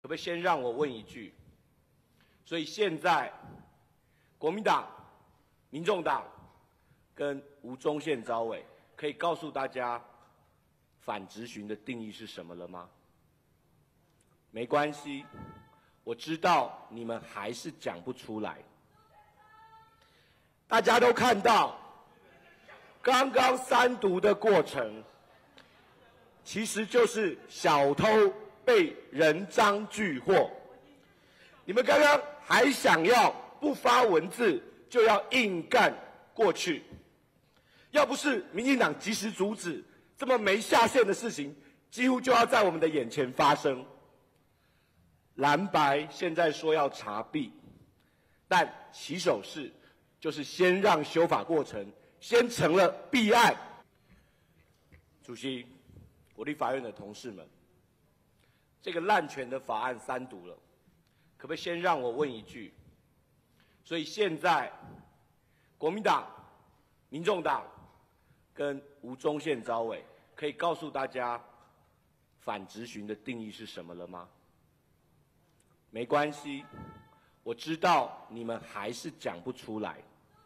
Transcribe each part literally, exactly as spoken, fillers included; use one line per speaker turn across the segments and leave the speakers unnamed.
可不可以先让我问一句？所以现在，国民党、民众党跟吴宗宪召委可以告诉大家，反质询的定义是什么了吗？没关系，我知道你们还是讲不出来。大家都看到，刚刚三读的过程，其实就是小偷被人赃俱获。你们刚刚还想要不发文字就要硬干过去，要不是民进党及时阻止，这么没下限的事情几乎就要在我们的眼前发生。蓝白现在说要查弊，但起手式就是先让修法过程先成了弊案。主席，国立法院的同事们，这个滥权的法案三读了，可不可以先让我问一句？所以现在，国民党、民众党跟吴宗宪召委可以告诉大家，反质询的定义是什么了吗？没关系，我知道你们还是讲不出来。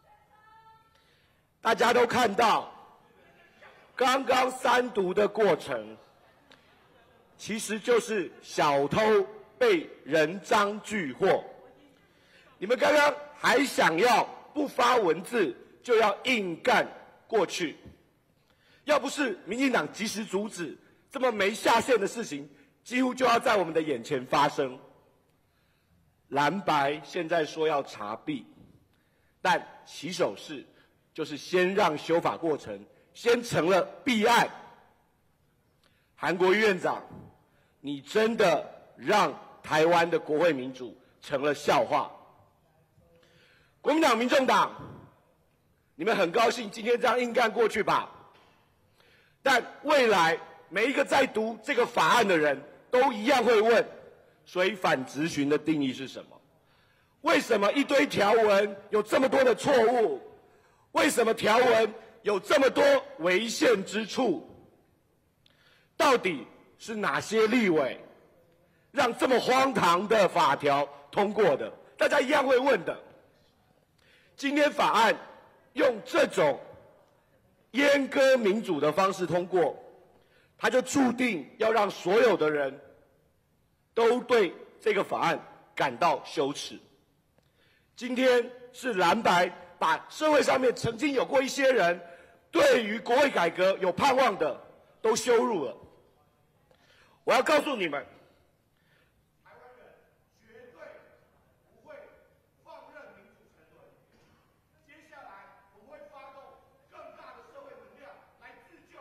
大家都看到，刚刚三读的过程，其实就是小偷被人赃俱获。你们刚刚还想要不发文字就要硬干过去，要不是民进党及时阻止，这么没下限的事情几乎就要在我们的眼前发生。蓝白现在说要查弊，但起手式就是先让修法过程先成了弊案。韩国瑜院长，你真的让台湾的国会民主成了笑话。国民党、民众党，你们很高兴今天这样硬干过去吧？但未来每一个在读这个法案的人都一样会问，所以反质询的定义是什么？为什么一堆条文有这么多的错误？为什么条文有这么多违宪之处？到底是哪些立委让这么荒唐的法条通过的？大家一样会问的。今天法案用这种阉割民主的方式通过，它就注定要让所有的人都对这个法案感到羞耻。今天是蓝白把社会上面曾经有过一些人对于国会改革有盼望的都羞辱了。我要告诉你们，台湾人绝对不会放任民主沉沦。接下来我们会发动更大的社会能量来自救。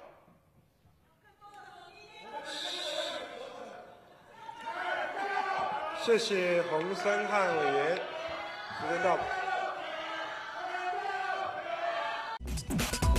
谢谢洪森汉委员，时间到。